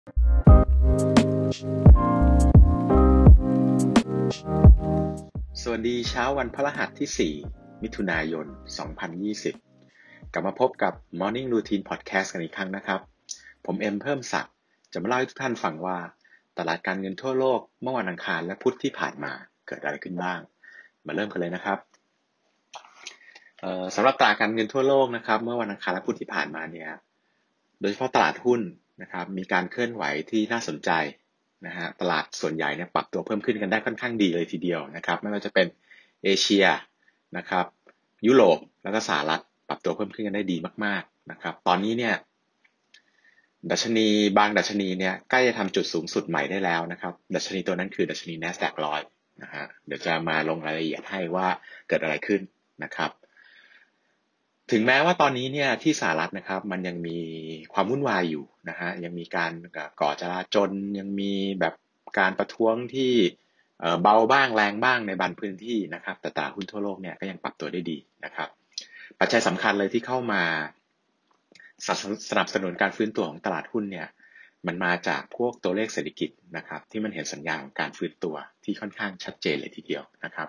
สวัสดีเช้าวันพฤหัสที่ 4 มิถุนายน 2020 กลับมาพบกับ Morning Routine Podcast กันอีกครั้งนะครับ ผมเอ็มเพิ่มศักดิ์จะมาเล่าให้ทุกท่านฟังว่าตลาดการเงินทั่วโลกเมื่อวันอังคารและพุธที่ผ่านมาเกิดอะไรขึ้นบ้าง มาเริ่มกันเลยนะครับสำหรับตลาดการเงินทั่วโลกนะครับเมื่อวันอังคารและพุธที่ผ่านมาเนี่ยโดยเฉพาะตลาดหุ้นนะครับมีการเคลื่อนไหวที่น่าสนใจนะฮะตลาดส่วนใหญ่เนี่ยปรับตัวเพิ่มขึ้นกันได้ค่อนข้างดีเลยทีเดียวนะครับไม่ว่าจะเป็นเอเชียนะครับยุโรปแล้วก็สหรัฐปรับตัวเพิ่มขึ้นกันได้ดีมากๆนะครับตอนนี้เนี่ยดัชนีบางดัชนีเนี่ยใกล้จะทำจุดสูงสุดใหม่ได้แล้วนะครับดัชนีตัวนั้นคือดัชนี NASDAQ 100นะฮะเดี๋ยวจะมาลงรายละเอียดให้ว่าเกิดอะไรขึ้นนะครับถึงแม้ว่าตอนนี้เนี่ยที่สหรัฐนะครับมันยังมีความวุ่นวายอยู่นะฮะยังมีการก่อจลาจลยังมีแบบการประท้วงที่เบาบ้างแรงบ้างในบางพื้นที่นะครับแต่ตลาดหุ้นทั่วโลกเนี่ยก็ยังปรับตัวได้ดีนะครับปัจจัยสำคัญเลยที่เข้ามาสนับสนุนการฟื้นตัวของตลาดหุ้นเนี่ยมันมาจากพวกตัวเลขเศรษฐกิจนะครับที่มันเห็นสัญญาณของการฟื้นตัวที่ค่อนข้างชัดเจนเลยทีเดียวนะครับ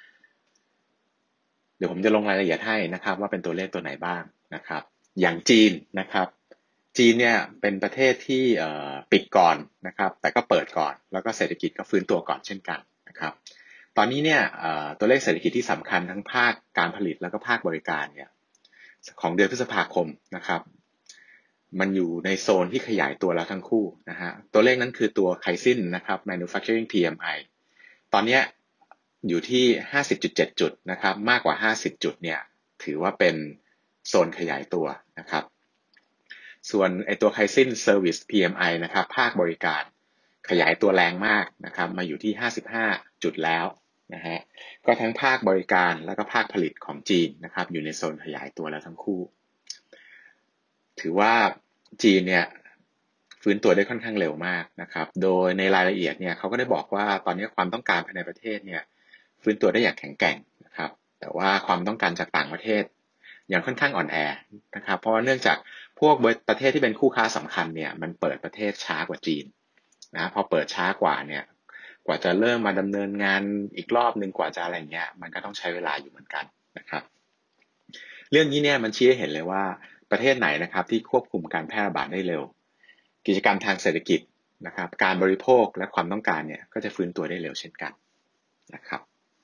เดี๋ยวผมจะลงรายละเอียดให้นะครับว่าเป็นตัวเลขตัวไหนบ้างนะครับอย่างจีนนะครับจีนเนี่ยเป็นประเทศที่ปิดก่อนนะครับแต่ก็เปิดก่อนแล้วก็เศรษฐกิจก็ฟื้นตัวก่อนเช่นกันนะครับตอนนี้เนี่ยตัวเลขเศรษฐกิจที่สำคัญทั้งภาคการผลิตแล้วก็ภาคบริการเนี่ยของเดือนพฤษภาคมนะครับมันอยู่ในโซนที่ขยายตัวแล้วทั้งคู่นะฮะตัวเลขนั้นคือตัวไคซินนะครับ manufacturing PMI ตอนนี้อยู่ที่ 50.7 จุดนะครับมากกว่า50จุดเนี่ยถือว่าเป็นโซนขยายตัวนะครับส่วนไอตัวไคซิน Service PMI นะครับภาคบริการขยายตัวแรงมากนะครับมาอยู่ที่55จุดแล้วนะฮะก็ทั้งภาคบริการแล้วก็ภาคผลิตของจีนนะครับอยู่ในโซนขยายตัวแล้วทั้งคู่ถือว่าจีนเนี่ยฟื้นตัวได้ค่อนข้างเร็วมากนะครับโดยในรายละเอียดเนี่ยเขาก็ได้บอกว่าตอนนี้ความต้องการภายในประเทศเนี่ยฟื้นตัวได้อย่างแข็งแกร่งนะครับแต่ว่าความต้องการจากต่างประเทศยังค่อนข้างอ่อนแอนะครับเพราะว่าเนื่องจากพวกประเทศที่เป็นคู่ค้าสำคัญเนี่ยมันเปิดประเทศช้ากว่าจีนนะพอเปิดช้ากว่าเนี่ยกว่าจะเริ่มมาดำเนินงานอีกรอบนึงกว่าจะอะไรเงี้ยมันก็ต้องใช้เวลาอยู่เหมือนกันนะครับเรื่องนี้เนี่ยมันชี้ให้เห็นเลยว่าประเทศไหนนะครับที่ควบคุมการแพร่ระบาดได้เร็วกิจกรรมทางเศรษฐกิจนะครับการบริโภคและความต้องการเนี่ยก็จะฟื้นตัวได้เร็วเช่นกันนะครับ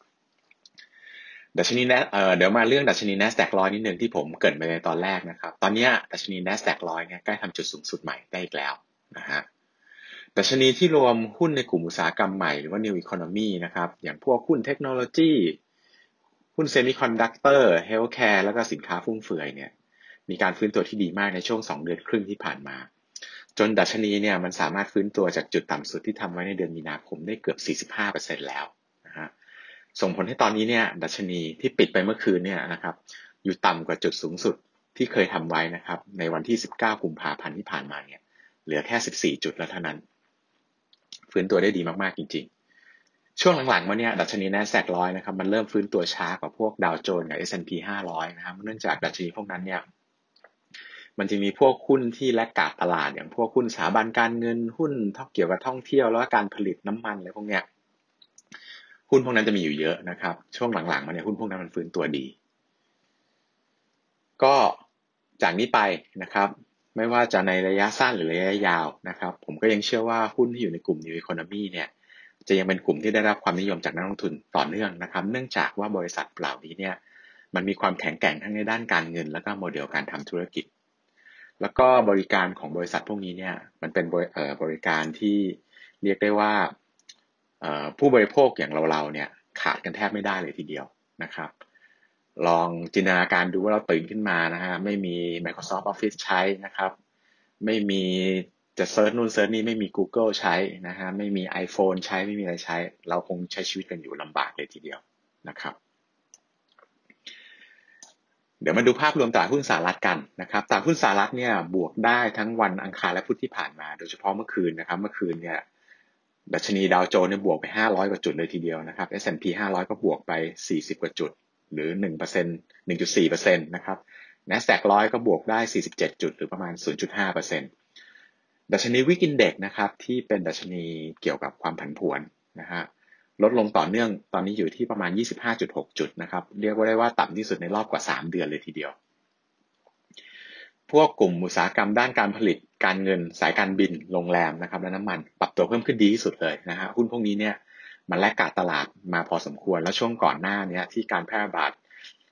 ดัชนีเดี๋ยวมาเรื่องดัชนี NASDAQ 100นิดนึงที่ผมเกริ่นไปในตอนแรกนะครับตอนนี้ดัชนี NASDAQ 100เนี่ยใกล้ทำจุดสูงสุดใหม่ได้อีกแล้วนะฮะดัชนีที่รวมหุ้นในกลุ่มอุตสาหกรรมใหม่หรือว่า New Economy นะครับอย่างพวกหุ้นเทคโนโลยีหุ้นเซมิคอนดักเตอร์เฮลท์แคร์แล้วก็สินค้าฟุ่มเฟือยเนี่ยมีการฟื้นตัวที่ดีมากในช่วง2เดือนครึ่งที่ผ่านมาจนดัชนีเนี่ยมันสามารถฟื้นตัวจากจุดต่ำสุดที่ทำไว้ในเดือนมีนาคมได้เกือบ 45% แล้วนะฮะส่งผลให้ตอนนี้เนี่ยดัชนีที่ปิดไปเมื่อคืนเนี่ยนะครับอยู่ต่ำกว่าจุดสูงสุดที่เคยทำไว้นะครับในวันที่19กุมภาพันธ์ที่ผ่านมาเนี่ยเหลือแค่14จุดแล้วเท่านั้นฟื้นตัวได้ดีมากๆจริงๆช่วงหลังๆมาเนี่ยดัชนี NASDAQ 100นะครับมันเริ่มฟื้นตัวช้ากว่าพวกดาวโจนส์กับ S&P 500นะครับเนื่องจากดัชนีพวกนั้นเนี่ยมันจะมีพวกหุ้นที่แลกขาดตลาดอย่างพวกหุ้นสถาบันการเงินหุ้นเกี่ยวกับท่องเที่ยวแล้วก็การผลิตน้ำมันอะไรพวกเนี้ยหุ้นพวกนั้นจะมีอยู่เยอะนะครับช่วงหลังๆมาเนี่ยหุ้นพวกนั้นมันฟื้นตัวดีก็จากนี้ไปนะครับไม่ว่าจะในระยะสั้นหรือระยะยาวนะครับผมก็ยังเชื่อว่าหุ้นที่อยู่ในกลุ่ม New Economy เนี่ยจะยังเป็นกลุ่มที่ได้รับความนิยมจากนักลงทุนต่อเนื่องนะครับเนื่องจากว่าบริษัทเหล่านี้เนี่ยมันมีความแข็งแกร่งทั้งในด้านการเงินและก็โมเดลการทำธุรกิจแล้วก็บริการของบริษัทพวกนี้เนี่ยมันเป็นบริการที่เรียกได้ว่าผู้บริโภคอย่างเราเนี่ยขาดกันแทบไม่ได้เลยทีเดียวนะครับลองจินตนาการดูว่าเราตื่นขึ้นมานะฮะไม่มี Microsoft Office ใช้นะครับไม่มีจะเซิร์ชนู่นเซิร์ชนี่ไม่มี Google ใช้นะฮะไม่มี iPhone ใช้ไม่มีอะไรใช้เราคงใช้ชีวิตกันอยู่ลำบากเลยทีเดียวนะครับเดี๋ยวมาดูภาพรวมตลาดหุ้นสหรัฐกันนะครับตลาดหุ้นสหรัฐเนี่ยบวกได้ทั้งวันอังคารและพุธที่ผ่านมาโดยเฉพาะเมื่อคืนนะครับเมื่อคืนเนี่ยดัชนีดาวโจนส์เนี่ยบวกไป500กว่าจุดเลยทีเดียวนะครับ S&P 500ก็บวกไป40กว่าจุดหรือ 1% 1.4% นะครับ NASDAQ 100ก็บวกได้47จุดหรือประมาณ 0.5% ดัชนีวิกอินเด็กซ์นะครับที่เป็นดัชนีเกี่ยวกับความผันผวนนะฮะลดลงต่อเนื่องตอนนี้อยู่ที่ประมาณ 25.6 จุดนะครับเรียกว่าได้ว่าต่ำที่สุดในรอบกว่า3 เดือนเลยทีเดียวพวกกลุ่มอุตสาหกรรมด้านการผลิตการเงินสายการบินโรงแรมนะครับและน้ำมันปรับตัวเพิ่มขึ้นดีที่สุดเลยนะฮะหุ้นพวกนี้เนี่ยมันแลกขาดตลาดมาพอสมควรแล้วช่วงก่อนหน้านี้ที่การแพร่ระบาด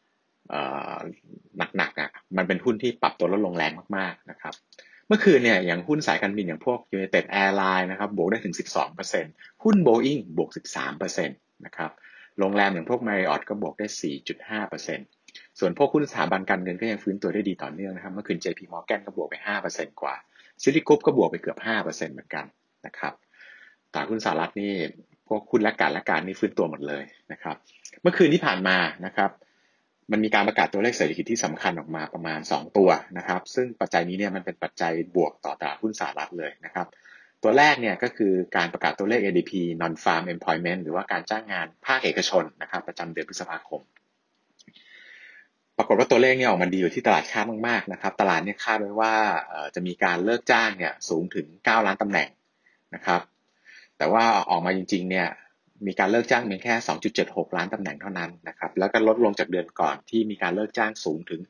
หนักๆมันเป็นหุ้นที่ปรับตัวลดลงแรงมากๆนะครับเมื่อคืนเนี่ยอย่างหุ้นสายการบินอย่างพวก United Airlines นะครับบวกได้ถึง 12% หุ้น Boeing บวก 13% นะครับโรงแรมอย่างพวก Marriott ก็บวกได้ 4.5%ส่วนพวกหุ้นสถาบันการเงินก็ยังฟื้นตัวได้ดีต่อเนื่องนะครับเมื่อคืน JP Morgan ก็บวกไป 5% กว่า Citigroup ก็บวกไปเกือบ 5% เหมือนกันนะครับตลาดหุ้นสหรัฐนี่พวกหุ้นและการนี่ฟื้นตัวหมดเลยนะครับเมื่อคืนที่ผ่านมานะครับมันมีการประกาศตัวเลขเศรษฐกิจที่สำคัญออกมาประมาณ2ตัวนะครับซึ่งปัจจัยนี้เนี่ยมันเป็นปัจจัยบวกต่อตลาดหุ้นสหรัฐเลยนะครับตัวแรกเนี่ยก็คือการประกาศตัวเลข ADP Non-Farm Employment หรือว่าการจ้างงานภาคเอกชนนะครับประจำเดือนพฤษภาคมปรากฏว่าตัวเลขเนี่ยออกมาดีอยู่ที่ตลาดคาดมากๆนะครับตลาดเนี่ยคาดไว้ว่าจะมีการเลิกจ้างเนี่ยสูงถึง9ล้านตำแหน่งนะครับแต่ว่าออกมาจริงๆเนี่ยมีการเลิกจ้างเพียงแค่ 2.76 ล้านตำแหน่งเท่านั้นนะครับแล้วก็ลดลงจากเดือนก่อนที่มีการเลิกจ้างสูงถึง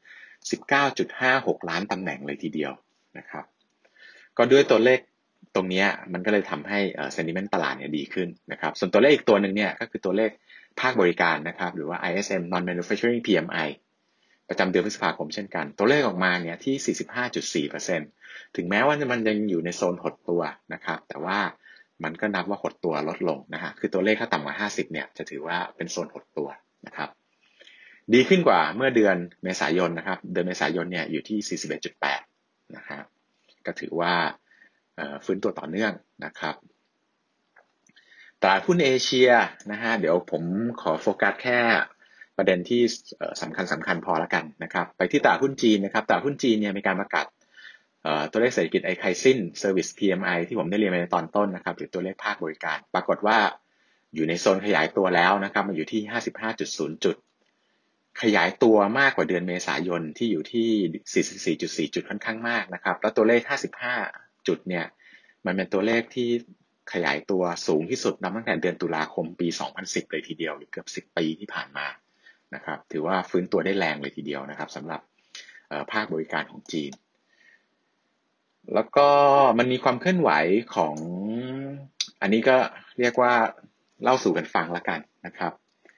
19.56 ล้านตำแหน่งเลยทีเดียวนะครับก็ด้วยตัวเลขตรงนี้มันก็เลยทำให้sentiment ตลาดเนี่ยดีขึ้นนะครับส่วนตัวเลขอีกตัวหนึ่งเนี่ยก็คือตัวเลขภาคบริการนะครับหรือว่า ISM Non-Manufacturing PMI ประจำเดือนพฤษภาคมเช่นกันตัวเลขออกมาเนี่ยที่ 45.4% ถึงแม้ว่ามันยังอยู่ในโซนหดตัวนะครับแต่ว่ามันก็นับว่าหดตัวลดลงนะฮะคือตัวเลขถ้าต่ำกว่า50เนี่ยจะถือว่าเป็นโซนหดตัวนะครับดีขึ้นกว่าเมื่อเดือนเมษายนนะครับเดือนเมษายนเนี่ยอยู่ที่ 41.8 นะครับก็ถือว่าฟื้นตัวต่อเนื่องนะครับตลาดหุ้นเอเชียนะฮะเดี๋ยวผมขอโฟกัสแค่ประเด็นที่สำคัญพอละกันนะครับไปที่ตลาดหุ้นจีนนะครับตลาดหุ้นจีนเนี่ยมีการประกาศตัวเลขเศรษฐกิจไอไคซินเซอร์วิส PMI ที่ผมได้เรียนไปในตอนต้นนะครับหรือตัวเลขภาคบริการปรากฏว่าอยู่ในโซนขยายตัวแล้วนะครับมาอยู่ที่ 55.0 จุดขยายตัวมากกว่าเดือนเมษายนที่อยู่ที่ 44.4 จุดค่อนข้างมากนะครับแล้วตัวเลข 55 จุดเนี่ยมันเป็นตัวเลขที่ขยายตัวสูงที่สุดนับตั้งแต่เดือนตุลาคมปี 2010 เลยทีเดียวหรือเกือบ10 ปีที่ผ่านมานะครับถือว่าฟื้นตัวได้แรงเลยทีเดียวนะครับสำหรับภาคบริการของจีนแล้วก็มันมีความเคลื่อนไหวของอันนี้ก็เรียกว่าเล่าสู่กันฟังละกันนะครับ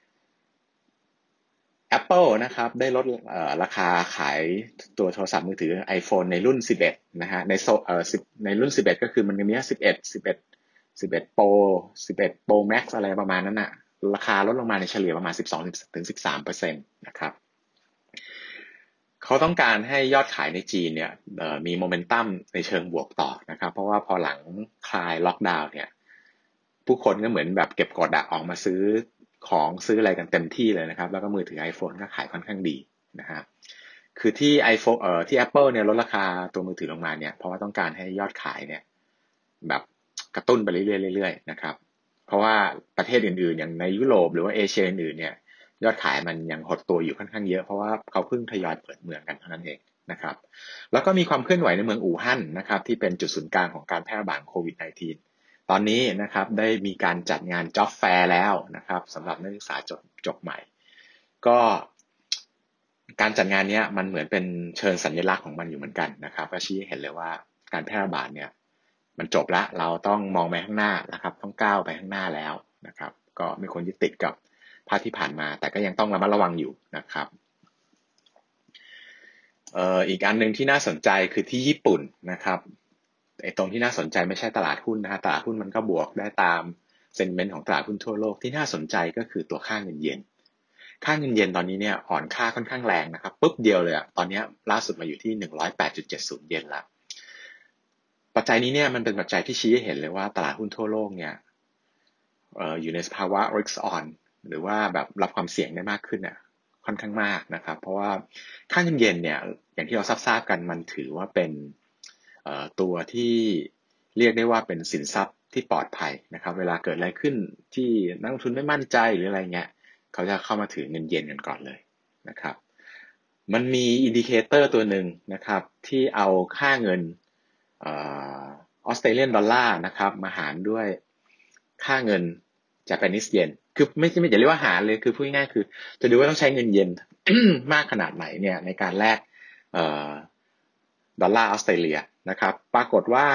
Apple นะครับได้ลดราคาขายตัวโทรศัพท์มือถือ iPhone ในรุ่น 11 นะฮะในรุ่น 11 ก็คือมันมี11 Pro 11 Pro Max อะไรประมาณนั้นน่ะราคาลดลงมาในเฉลี่ยประมาณ 12-13% นะครับเขาต้องการให้ยอดขายในจีนเนี่ยมีโมเมนตัมในเชิงบวกต่อนะครับเพราะว่าพอหลังคลายล็อกดาวน์เนี่ยผู้คนก็เหมือนแบบเก็บกดออกมาซื้อของซื้ออะไรกันเต็มที่เลยนะครับแล้วก็มือถือ iPhone ก็ขายค่อนข้างดีนะฮะคือที่ iPhone ที่ Apple เนี่ยลดราคาตัวมือถือลงมาเนี่ยเพราะว่าต้องการให้ยอดขายเนี่ยแบบกระตุ้นไปเรื่อยๆนะครับเพราะว่าประเทศอื่นๆอย่างในยุโรปหรือว่าเอเชียอื่นๆเนี่ยยอดขายมันยังหดตัวอยู่ค่อนข้างเยอะเพราะว่าเขาเพิ่งทยอยเปิดเมืองกันเท่านั้นเองนะครับแล้วก็มีความเคลื่อนไหวในเมืองอู่ฮั่นนะครับที่เป็นจุดศูนย์กลางของการแพร่ระบาดโควิด -19 ตอนนี้นะครับได้มีการจัดงาน Job Fair แล้วนะครับสำหรับนักศึกษาจบใหม่ก็การจัดงานนี้มันเหมือนเป็นเชิงสัญลักษณ์ของมันอยู่เหมือนกันนะครับก็ชี้ให้เห็นเลยว่าการแพร่ระบาดเนี่ยมันจบละเราต้องมองไปข้างหน้านะครับต้องก้าวไปข้างหน้าแล้วนะครับก็ไม่ควรยึดติดกับภาพที่ผ่านมาแต่ก็ยังต้องระมัดระวังอยู่นะครับอีกอันหนึ่งที่น่าสนใจคือที่ญี่ปุ่นนะครับไอ้ตรงที่น่าสนใจไม่ใช่ตลาดหุ้นนะฮะตลาดหุ้นมันก็บวกได้ตามเซนติเมนต์ของตลาดหุ้นทั่วโลกที่น่าสนใจก็คือตัวค่าเงินเยนค่าเงินเยนตอนนี้เนี่ยอ่อนค่าค่อนข้างแรงนะครับปุ๊บเดียวเลยตอนนี้ล่าสุดมาอยู่ที่ 108.70 เยนละปัจจัยนี้เนี่ยมันเป็นปัจจัยที่ชี้ให้เห็นเลยว่าตลาดหุ้นทั่วโลกเนี่ยอยู่ในสภาวะ risk on หรือว่าแบบรับความเสี่ยงได้มากขึ้นน่ะค่อนข้างมากนะครับเพราะว่าค่าเงินเยนเนี่ยอย่างที่เราทราบกันมันถือว่าเป็นตัวที่เรียกได้ว่าเป็นสินทรัพย์ที่ปลอดภัยนะครับเวลาเกิดอะไรขึ้นที่นักลงทุนไม่มั่นใจหรืออะไรเงี้ยเขาจะเข้ามาถือเงินเยนกันก่อนเลยนะครับมันมีอินดิเคเตอร์ตัวหนึ่งนะครับที่เอาค่าเงินออสเตรเลียนดอลลาร์นะครับมาหารด้วยค่าเงิน Japanese yen คือไม่อย่าเรียกว่าหารเลยคือพูดง่ายๆคือจะดูว่าต้องใช้เงินเยน มากขนาดไหนเนี่ยในการแลกดอลลาร์ออสเตรเลียนะครับปรากฏว่า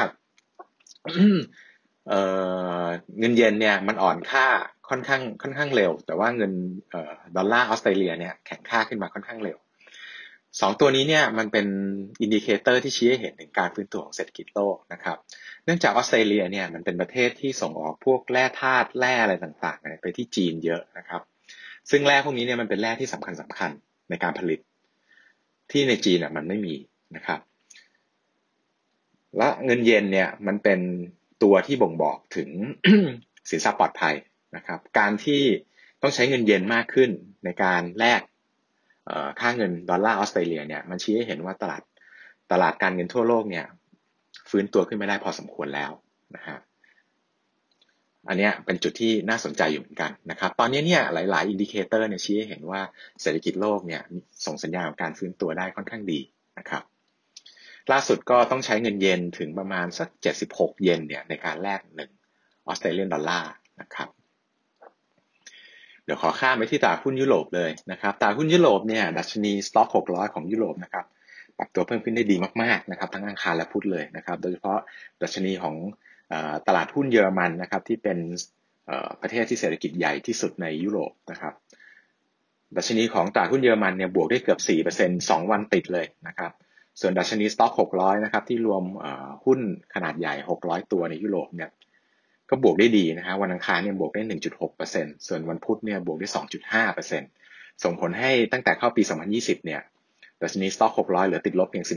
เงินเยนเนี่ยมันอ่อนค่าค่อนข้างเร็วแต่ว่าเงินดอลลาร์ออสเตรเลียเนี่ยแข็งค่าขึ้นมาค่อนข้างเร็วสองตัวนี้เนี่ยมันเป็นอินดิเคเตอร์ที่ชี้ให้เห็นถึงการฟื้นตัวของเศรษฐกิจโลกนะครับเนื่องจากออสเตรเลียเนี่ยมันเป็นประเทศที่ส่งออกพวกแร่ธาตุแร่อะไรต่างๆไปที่จีนเยอะนะครับซึ่งแร่พวกนี้เนี่ยมันเป็นแร่ที่สำคัญในการผลิตที่ในจีนมันไม่มีนะครับและเงินเยนเนี่ยมันเป็นตัวที่บ่งบอกถึง สินทรัพย์ปลอดภัยนะครับการที่ต้องใช้เงินเยนมากขึ้นในการแลกค่าเงินดอลลาร์ออสเตรเลียเนี่ยมันชี้ให้เห็นว่าตลาดการเงินทั่วโลกเนี่ยฟื้นตัวขึ้นไม่ได้พอสมควรแล้วนะฮะอันนี้เป็นจุดที่น่าสนใจอยู่เหมือนกันนะครับตอนนี้เนี่ยหลายๆอินดิเคเตอร์เนี่ยชี้ให้เห็นว่าเศรษฐกิจโลกเนี่ยส่งสัญญาณของการฟื้นตัวได้ค่อนข้างดีนะครับล่าสุดก็ต้องใช้เงินเยนถึงประมาณสัก76เยนเนี่ยในการแลก1ออสเตรเลียนดอลลาร์นะครับเดี๋ยวขอข้ามไปที่ตลาดหุ้นยุโรปเลยนะครับตลาดหุ้นยุโรปเนี่ยดัชนีสต็อก600ของยุโรปนะครับปรับตัวเพิ่มขึ้นได้ดีมากๆนะครับทั้งอังคารและพุธเลยนะครับโดยเฉพาะดัชนีของตลาดหุ้นเยอรมันนะครับที่เป็นประเทศที่เศรษฐกิจใหญ่ที่สุดในยุโรปนะครับดัชนีของตลาดหุ้นเยอรมันเนี่ยบวกได้เกือบ 4% 2 วันติดเลยนะครับส่วนดัชนีสต็อก600นะครับที่รวมหุ้นขนาดใหญ่600ตัวในยุโรปเนี่ยก็บวกได้ดีนะฮะวันอังคารเนี่ยบวกได้ 1.6% ส่วนวันพุธเนี่ยบวกได้ 2.5% ส่งผลให้ตั้งแต่เข้าปี 2020 เนี่ยดัชนีสต็อก600เหลือติดลบเพียง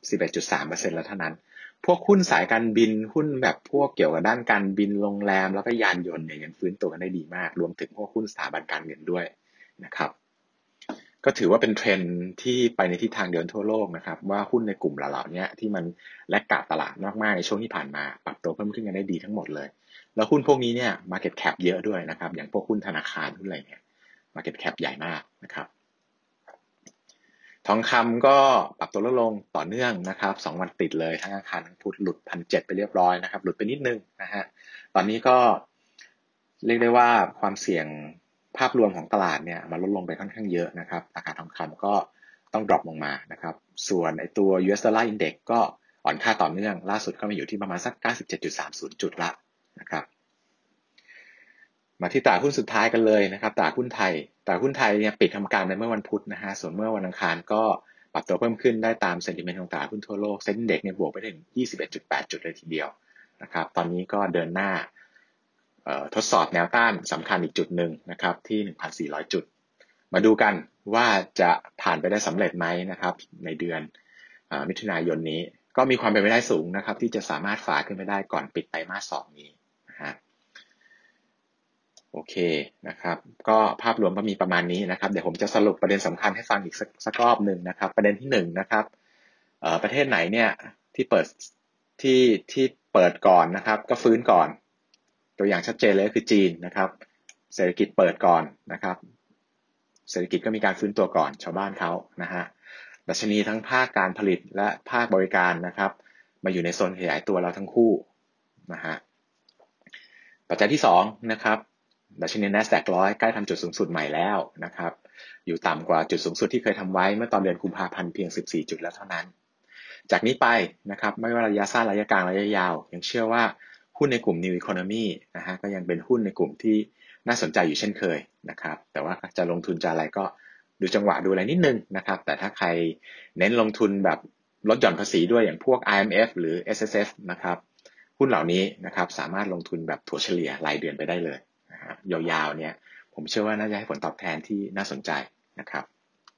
11.3% แล้วเท่านั้นพวกหุ้นสายการบินหุ้นแบบพวกเกี่ยวกับด้านการบินโรงแรมแล้วก็ยานยนต์เนี่ยยังฟื้นตัวกันได้ดีมากรวมถึงพวกหุ้นสถาบันการเงินด้วยนะครับก็ถือว่าเป็นเทรนด์ที่ไปในทิศทางเดียวกันทั่วโลกนะครับว่าหุ้นในกลุ่มเหล่านี้ที่มันแลกกาดตลาดมากๆในช่วงที่ผ่านมาปรับตัวเพิ่มขึ้นกันได้ดีทั้งหมดเลยแล้วหุ้นพวกนี้เนี่ย market cap เยอะด้วยนะครับอย่างพวกหุ้นธนาคารหุ้นอะไรเนี่ย market cap ใหญ่มากนะครับทองคำก็ปรับตัวลดลงต่อเนื่องนะครับ2วันติดเลยทั้งอังคารทั้งพุธหลุด 1,700 ไปเรียบร้อยนะครับหลุดไปนิดนึงนะฮะตอนนี้ก็เรียกได้ว่าความเสี่ยงภาพรวมของตลาดเนี่ยมันลดลงไปค่อนข้างเยอะนะครับราคาทองคำก็ต้องดรอปลงมานะครับส่วนไอตัว US Dollar Index ก็อ่อนค่าต่อเนื่องล่าสุดก็มาอยู่ที่ประมาณสัก 97.30 จุดละนะครับมาที่ตลาดหุ้นสุดท้ายกันเลยนะครับตลาดหุ้นไทยเนี่ยปิดทำการไปเมื่อวันพุธนะฮะส่วนเมื่อวันอังคารก็ปรับตัวเพิ่มขึ้นได้ตามเซนติเมนต์ของตลาดหุ้นทั่วโลกเซ็นดีเด็กเนี่ยบวกไปถึง 21.8 จุดเลยทีเดียวนะครับตอนนี้ก็เดินหน้าทดสอบแนวต้านสำคัญอีกจุดหนึ่งนะครับที่ 1,400 จุดมาดูกันว่าจะผ่านไปได้สำเร็จไหมนะครับในเดือนมิถุนายนนี้ก็มีความเป็นไปได้สูงนะครับที่จะสามารถฝ่าขึ้นไปได้ก่อนปิดไตรมาส 2นี้นะฮะโอเคนะครับก็ภาพรวมก็มีประมาณนี้นะครับเดี๋ยวผมจะสรุปประเด็นสำคัญให้ฟังอีกสักรอบหนึ่งนะครับประเด็นที่1นะครับประเทศไหนเนี่ยที่เปิดที่เปิดก่อนนะครับก็ฟื้นก่อนตัวอย่างชัดเจนเลยก็คือจีนนะครับเศรษฐกิจเปิดก่อนนะครับเศรษฐกิจก็มีการฟื้นตัวก่อนชาวบ้านเขานะฮะดัชนีทั้งภาคการผลิตและภาคบริการนะครับมาอยู่ในโซนขยายตัวเราทั้งคู่นะฮะปัจจัยที่2นะครับดัชนี NASDAQ 100ใกล้ทำจุดสูงสุดใหม่แล้วนะครับอยู่ต่ำกว่าจุดสูงสุดที่เคยทำไว้เมื่อตอนเดือนกุมภาพันธ์เพียง14จุดแล้วเท่านั้นจากนี้ไปนะครับไม่ว่าระยะสั้นระยะกลางระยะยาวยังเชื่อว่าหุ้นในกลุ่ม New Economy นะฮะก็ยังเป็นหุ้นในกลุ่มที่น่าสนใจอยู่เช่นเคยนะครับแต่ว่าจะลงทุนจะอะไรก็ดูจังหวะดูอะไรนิดนึงนะครับแต่ถ้าใครเน้นลงทุนแบบลดหย่อนภาษีด้วยอย่างพวก IMF หรือ SSF นะครับหุ้นเหล่านี้นะครับสามารถลงทุนแบบถัวเฉลี่ยรายเดือนไปได้เลยนะฮะยาวๆเนี่ยผมเชื่อว่าน่าจะให้ผลตอบแทนที่น่าสนใจนะครับ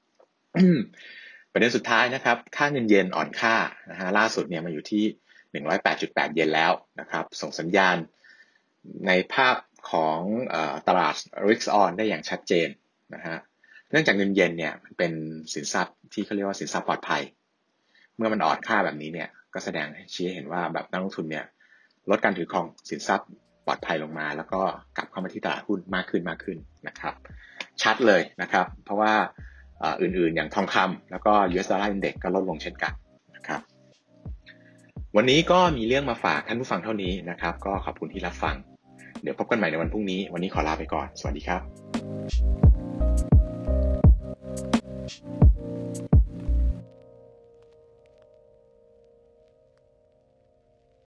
ประเด็นสุดท้ายนะครับค่าเงินเยนอ่อนค่านะฮะล่าสุดเนี่ยมาอยู่ที่ 108.8 เยนแล้วนะครับส่งสัญญาณในภาพของตลาด Risk On ได้อย่างชัดเจนนะฮะเนื่องจากเงินเยนเนี่ยมันเป็นสินทรัพย์ที่เขาเรียกว่าสินทรัพย์ปลอดภัยเมื่อมันอ่อนค่าแบบนี้เนี่ยก็แสดงให้ชี้ให้เห็นว่าแบบนักลงทุนเนี่ยลดการถือครองสินทรัพย์ปลอดภัยลงมาแล้วก็กลับเข้ามาที่ตลาดหุ้นมากขึ้นนะครับชัดเลยนะครับเพราะว่าอื่นๆอย่างทองคำแล้วก็ US Dollar Index ก็ลดลงเช่นกันนะครับวันนี้ก็มีเรื่องมาฝากท่านผู้ฟังเท่านี้นะครับก็ขอบคุณที่รับฟังเดี๋ยวพบกันใหม่ในวันพรุ่งนี้วันนี้ขอลาไปก่อนสวัสดีครับ